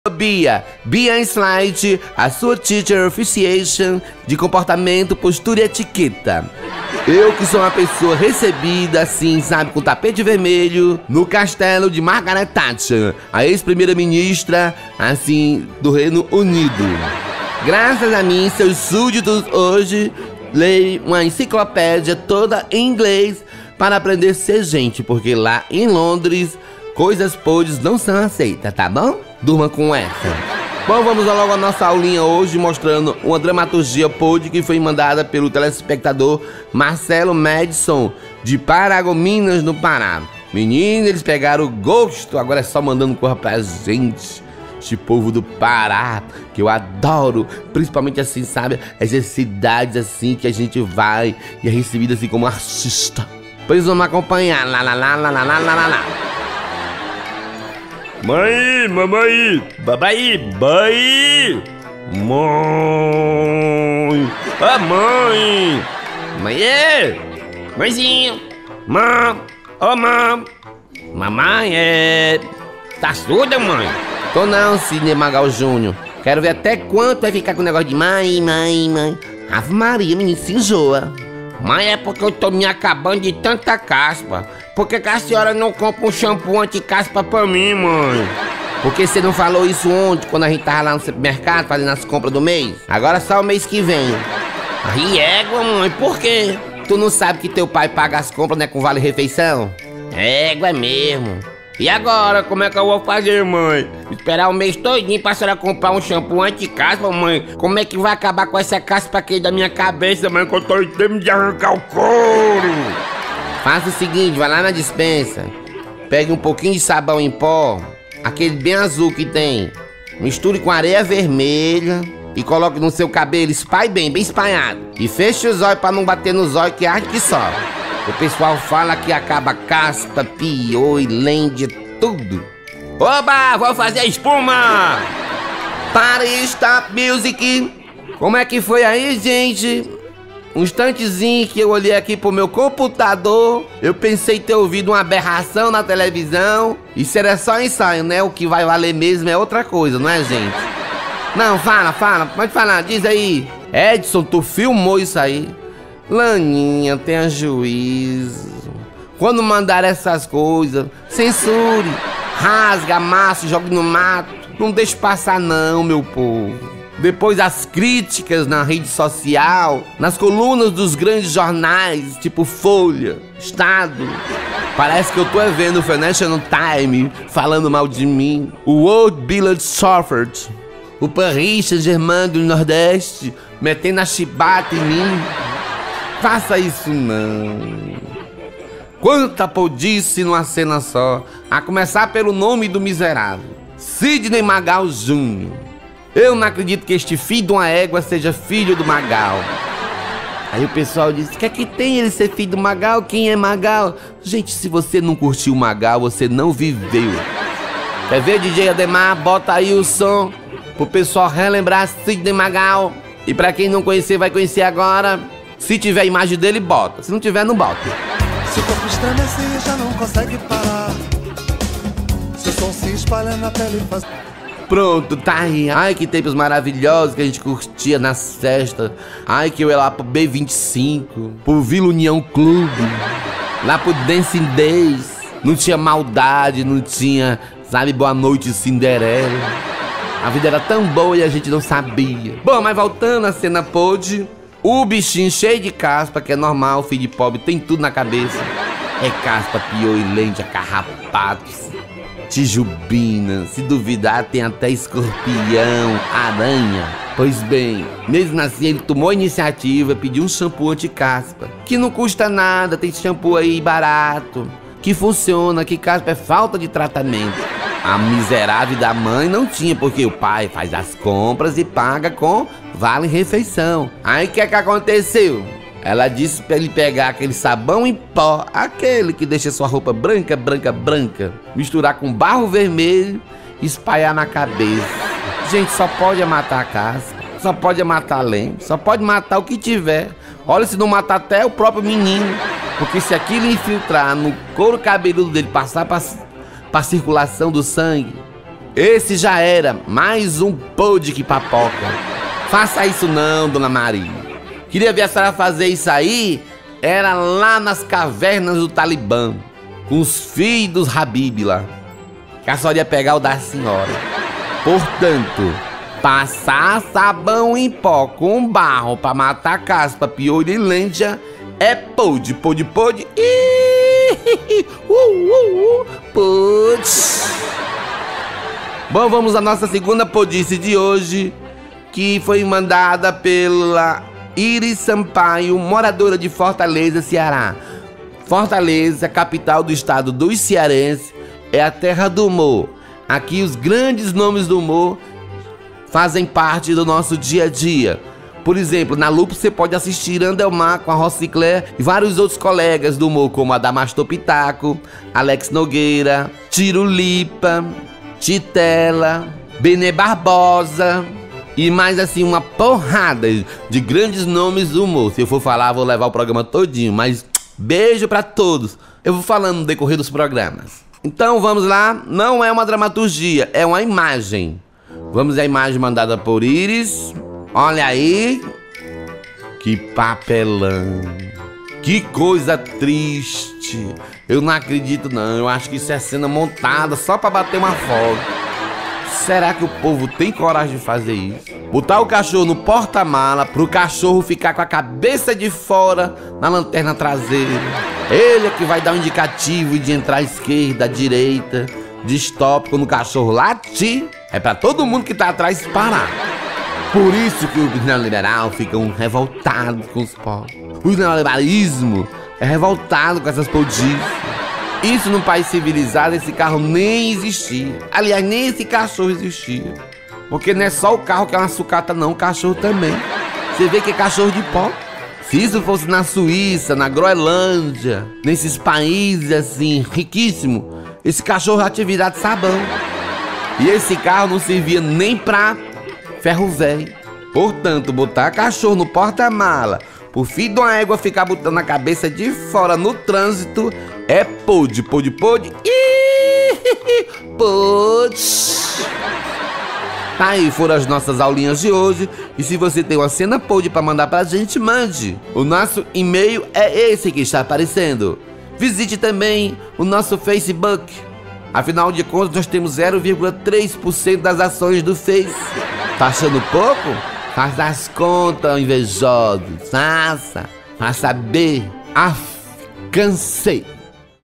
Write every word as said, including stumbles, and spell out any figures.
Bia, Bia Slide, a sua teacher officiation de comportamento, postura e etiqueta. Eu que sou uma pessoa recebida assim, sabe, com tapete vermelho, no castelo de Margaret Thatcher, a ex-primeira-ministra, assim, do Reino Unido. Graças a mim, seus súditos hoje leem uma enciclopédia toda em inglês para aprender a ser gente, porque lá em Londres, coisas podres não são aceitas, tá bom? Durma com essa. Bom, vamos logo à nossa aulinha hoje, mostrando uma dramaturgia podre que foi mandada pelo telespectador Marcelo Madison, de Paragominas, no Pará. Menino, eles pegaram o gosto, agora é só mandando coisa pra gente. Este povo do Pará, que eu adoro, principalmente assim, sabe, essas cidades assim que a gente vai e é recebido assim como artista. Pois vamos acompanhar, lá, lá, lá, lá, lá, lá, lá, lá. Mãe, mamãe, babai, bai, mãe, a mãe, mãe, mãezinho, mãe, ô mãe, mamãe é, tá surda, mãe? Tô não, Sidney Magal Júnior. Quero ver até quanto vai ficar com o negócio de mãe, mãe, mãe. Ave Maria, menino, se enjoa. Mãe, é porque eu tô me acabando de tanta caspa. Por que que a senhora não compra um shampoo anti-caspa pra mim, mãe? Porque você não falou isso ontem, quando a gente tava lá no supermercado fazendo as compras do mês? Agora só o mês que vem. Aí égua, mãe, por quê? Tu não sabe que teu pai paga as compras, né, com vale-refeição? Égua, é mesmo. E agora, como é que eu vou fazer, mãe? Esperar o mês todinho pra senhora comprar um shampoo anti-caspa, mãe? Como é que vai acabar com essa caspa aqui da minha cabeça, mãe, que eu tô em tempo de arrancar o couro? Faça o seguinte, vai lá na dispensa, pegue um pouquinho de sabão em pó, aquele bem azul que tem, misture com areia vermelha e coloque no seu cabelo, espalhe bem, bem espalhado. E feche os olhos pra não bater nos olhos que arde que só. O pessoal fala que acaba caspa, pior e lende, tudo. Oba, vou fazer espuma! Para, stop music! Como é que foi aí, gente? Um instantezinho que eu olhei aqui pro meu computador, eu pensei ter ouvido uma aberração na televisão. Isso era só ensaio, né? O que vai valer mesmo é outra coisa, não é, gente? Não, fala, fala, pode falar, diz aí. Edson, tu filmou isso aí? Laninha, tenha juízo. Quando mandar essas coisas, censure, rasga, amassa, jogue no mato. Não deixe passar não, meu povo. Depois as críticas na rede social, nas colunas dos grandes jornais, tipo Folha, Estado. Parece que eu tô vendo o Financial Times falando mal de mim. O World Village Software, o Paris Saint-Germain do Nordeste, metendo a chibata em mim. Faça isso não. Quanta podice numa cena só. A começar pelo nome do miserável, Sidney Magal Júnior Eu não acredito que este filho de uma égua seja filho do Magal. Aí o pessoal diz, o que é que tem ele ser filho do Magal? Quem é Magal? Gente, se você não curtiu o Magal, você não viveu. Quer ver, D J Ademar? Bota aí o som pro pessoal relembrar Sidney Magal. E pra quem não conhecer, vai conhecer agora. Se tiver a imagem dele, bota. Se não tiver, não bota. Se o corpo estremecer, já não consegue parar. Se o som se espalha na pele e faz... Pronto, tá aí. Ai, que tempos maravilhosos que a gente curtia nas festas. Ai, que eu ia lá pro B vinte e cinco, pro Vila União Clube, lá pro Dancing Days. Não tinha maldade, não tinha, sabe, Boa Noite Cinderela. A vida era tão boa e a gente não sabia. Bom, mas voltando à cena podre, o bichinho cheio de caspa, que é normal, filho de pobre, tem tudo na cabeça. É caspa, pior e lente, carrapatos, tijubina, se duvidar tem até escorpião, aranha. Pois bem, mesmo assim ele tomou a iniciativa, pediu um shampoo anti-caspa, que não custa nada, tem shampoo aí barato, que funciona, que caspa é falta de tratamento. A miserável da mãe não tinha, porque o pai faz as compras e paga com vale-refeição. Aí o que é que aconteceu? Ela disse pra ele pegar aquele sabão em pó, aquele que deixa sua roupa branca, branca, branca, misturar com barro vermelho e espalhar na cabeça. Gente, só pode matar a casca, só pode matar a lente, só pode matar o que tiver. Olha, se não matar até o próprio menino, porque se aquilo infiltrar no couro cabeludo dele, passar pra, pra circulação do sangue, Esse já era mais um pod que papoca. Faça isso não, dona Maria. Queria ver a senhora fazer isso aí, era lá nas cavernas do Talibã, com os filhos dos Habib lá, que a senhora ia pegar o da senhora. Portanto, passar sabão em pó com barro pra matar caspa, piolho e lêndia é pod, pod, pod, uh, uh, uh, pod. Bom, vamos à nossa segunda podice de hoje, que foi mandada pela Iris Sampaio, moradora de Fortaleza, Ceará. Fortaleza, capital do estado dos cearenses, é a terra do humor. Aqui os grandes nomes do humor fazem parte do nosso dia a dia. Por exemplo, na Lupo você pode assistir Andelmar com a Rocicler e vários outros colegas do humor, como Adamastor Pitaco, Alex Nogueira, Tiro Lipa, Titela, Benê Barbosa e mais assim uma porrada de grandes nomes do humor. Se eu for falar, vou levar o programa todinho, mas beijo pra todos. Eu vou falando no decorrer dos programas. Então vamos lá, não é uma dramaturgia, é uma imagem. Vamos à imagem mandada por Iris. Olha aí. Que papelão. Que coisa triste. Eu não acredito não, eu acho que isso é cena montada só pra bater uma foto. Será que o povo tem coragem de fazer isso? Botar o cachorro no porta-mala pro cachorro ficar com a cabeça de fora na lanterna traseira. Ele é que vai dar um indicativo de entrar à esquerda, à direita, de stop quando o cachorro latir. É pra todo mundo que tá atrás parar. Por isso que os neoliberais ficam revoltados com os pobres. O neoliberalismo é revoltado com essas podices. Isso num país civilizado, esse carro nem existia. Aliás, nem esse cachorro existia. Porque não é só o carro que é uma sucata não, o cachorro também. Você vê que é cachorro de pó. Se isso fosse na Suíça, na Groenlândia, nesses países assim, riquíssimos, esse cachorro já tinha virado sabão. E esse carro não servia nem pra ferro velho. Portanto, botar cachorro no porta-mala, pro filho de uma égua ficar botando a cabeça de fora no trânsito, é pod, pod, pod, pod. Tá aí, foram as nossas aulinhas de hoje. E se você tem uma cena pod pra mandar pra gente, mande. O nosso e-mail é esse que está aparecendo. Visite também o nosso Facebook. Afinal de contas, nós temos zero vírgula três por cento das ações do Face. Tá achando pouco? Faça as contas, invejosos. Faça. Faça B. Af, cansei.